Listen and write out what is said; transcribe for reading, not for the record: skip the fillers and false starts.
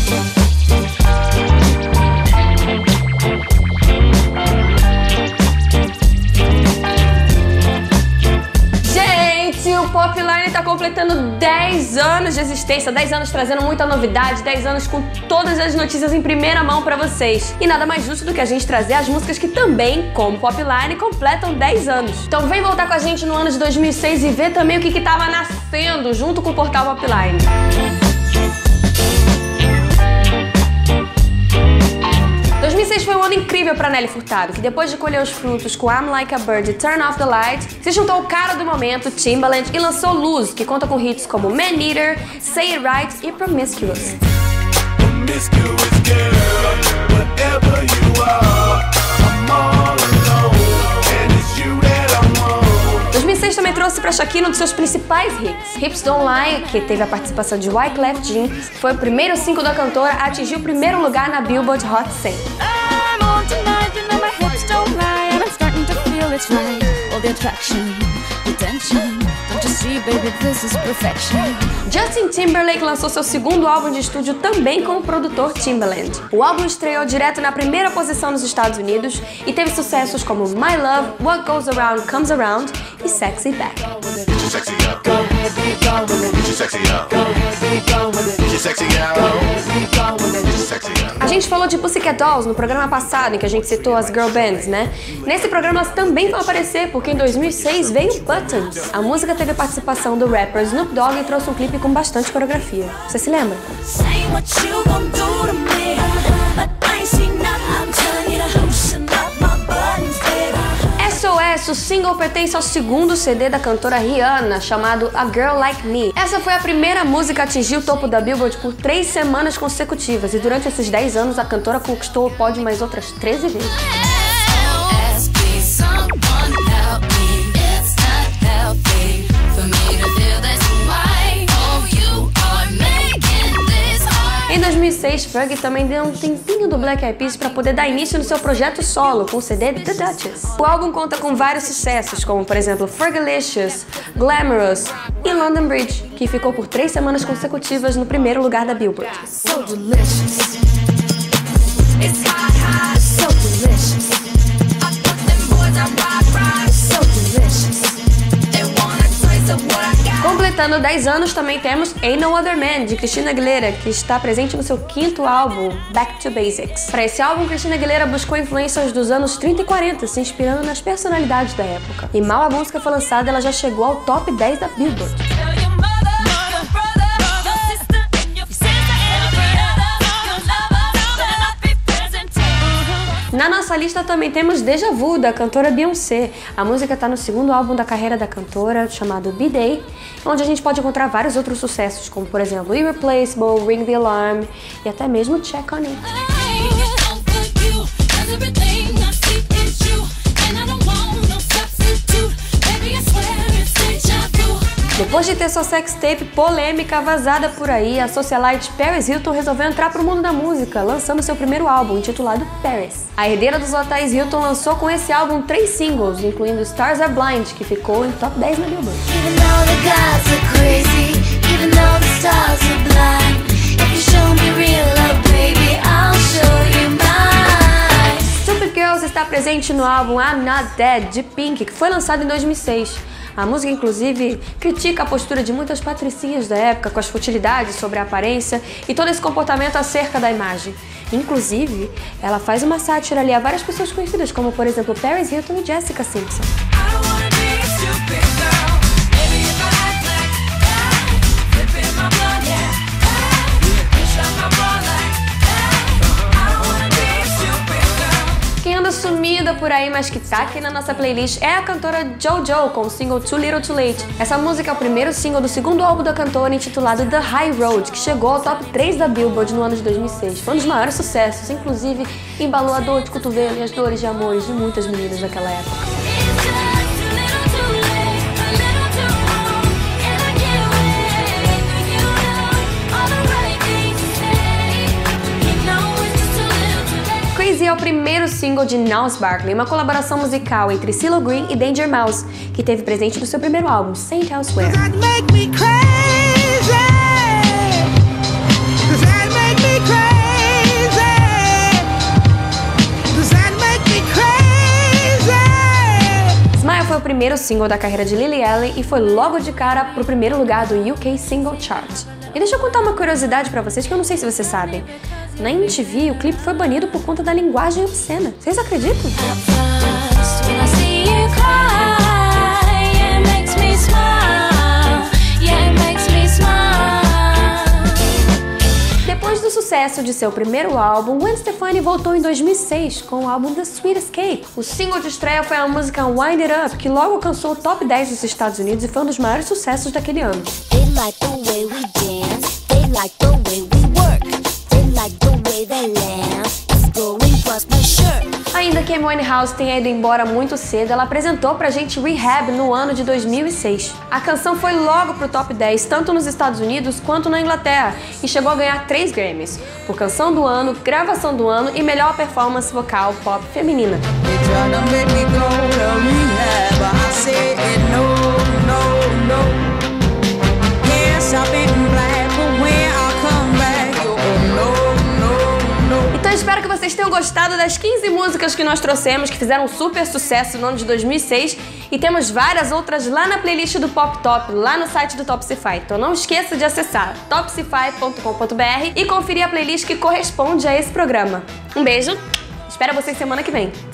Popline tá completando 10 anos de existência, 10 anos trazendo muita novidade, 10 anos com todas as notícias em primeira mão pra vocês. E nada mais justo do que a gente trazer as músicas que também, como Popline, completam 10 anos. Então vem voltar com a gente no ano de 2006 e ver também o que tava nascendo junto com o portal Popline. 2006 foi um ano incrível pra Nelly Furtado, que depois de colher os frutos com I'm Like a Bird e Turn Off the Light, se juntou ao cara do momento, Timbaland, e lançou Lose, que conta com hits como Man Eater, Say It Right e Promiscuous. 2006 também trouxe pra Shakira um dos seus principais hits, Hips Don't Lie, que teve a participação de Wyclef Jean, foi o primeiro single da cantora a atingir o primeiro lugar na Billboard Hot 100. Justin Timberlake lançou seu segundo álbum de estúdio também com o produtor Timbaland. O álbum estreou direto na primeira posição nos Estados Unidos e teve sucessos como My Love, What Goes Around Comes Around e Sexy Back. A gente falou de Pussycat Dolls no programa passado, em que a gente citou as girl bands, né? Nesse programa elas também vão aparecer, porque em 2006 veio Buttons. A música teve a participação do rapper Snoop Dogg e trouxe um clipe com bastante coreografia. Você se lembra? SOS, o single pertence ao segundo CD da cantora Rihanna, chamado A Girl Like Me. Essa foi a primeira música a atingir o topo da Billboard por 3 semanas consecutivas, e durante esses 10 anos a cantora conquistou o pódio mais outras 13 vezes. Em 2006, Fergie também deu um tempinho do Black Eyed Peas para poder dar início no seu projeto solo, com o CD The Duchess. O álbum conta com vários sucessos, como por exemplo Fergalicious, Glamorous e London Bridge, que ficou por 3 semanas consecutivas no primeiro lugar da Billboard. Completando 10 anos também temos Ain't No Other Man, de Christina Aguilera, que está presente no seu 5º álbum, Back to Basics. Para esse álbum, Christina Aguilera buscou influências dos anos 30 e 40, se inspirando nas personalidades da época. E mal a música foi lançada, ela já chegou ao top 10 da Billboard. Na nossa lista também temos Deja Vu, da cantora Beyoncé. A música está no 2º álbum da carreira da cantora, chamado B-Day, onde a gente pode encontrar vários outros sucessos, como por exemplo Irreplaceable, Ring the Alarm e até mesmo Check on It. Depois de ter sua sextape polêmica vazada por aí, a socialite Paris Hilton resolveu entrar pro mundo da música, lançando seu primeiro álbum, intitulado Paris. A herdeira dos hotéis Hilton lançou com esse álbum 3 singles, incluindo Stars Are Blind, que ficou em top 10 na Billboard. Stupid Girls está presente no álbum I'm Not Dead, de Pink, que foi lançado em 2006. A música, inclusive, critica a postura de muitas patricinhas da época com as futilidades sobre a aparência e todo esse comportamento acerca da imagem. Inclusive, ela faz uma sátira ali a várias pessoas conhecidas, como por exemplo Paris Hilton e Jessica Simpson. Sumida por aí, mas que tá aqui na nossa playlist, é a cantora JoJo com o single Too Little Too Late. Essa música é o primeiro single do 2º álbum da cantora, intitulado The High Road, que chegou ao top 3 da Billboard no ano de 2006. Foi um dos maiores sucessos, inclusive embalou a dor de cotovelo e as dores de amores de muitas meninas daquela época. Crazy é o primeiro single de Gnarls Barkley, uma colaboração musical entre CeeLo Green e Danger Mouse, que teve presente no seu primeiro álbum, Saint Elsewhere. Does that make me crazy? primeiro single da carreira de Lily Allen e foi logo de cara pro primeiro lugar do UK Single Chart. E deixa eu contar uma curiosidade pra vocês que eu não sei se vocês sabem. Na MTV, o clipe foi banido por conta da linguagem obscena. Vocês acreditam? Depois do sucesso de seu primeiro álbum, Gwen Stefani voltou em 2006 com o álbum The Sweet Escape. O single de estreia foi a música Wind It Up, que logo alcançou o top 10 dos Estados Unidos e foi um dos maiores sucessos daquele ano. Ainda que Amy Winehouse tenha ido embora muito cedo, ela apresentou pra gente Rehab no ano de 2006. A canção foi logo pro top 10, tanto nos Estados Unidos quanto na Inglaterra, e chegou a ganhar 3 Grammys, por canção do ano, gravação do ano e melhor performance vocal pop feminina. Então espero que vocês tenham gostado das 15 músicas que nós trouxemos, que fizeram super sucesso no ano de 2006, e temos várias outras lá na playlist do Pop Top, lá no site do Topcify. Então não esqueça de acessar topcify.com.br e conferir a playlist que corresponde a esse programa. Um beijo, espero vocês semana que vem.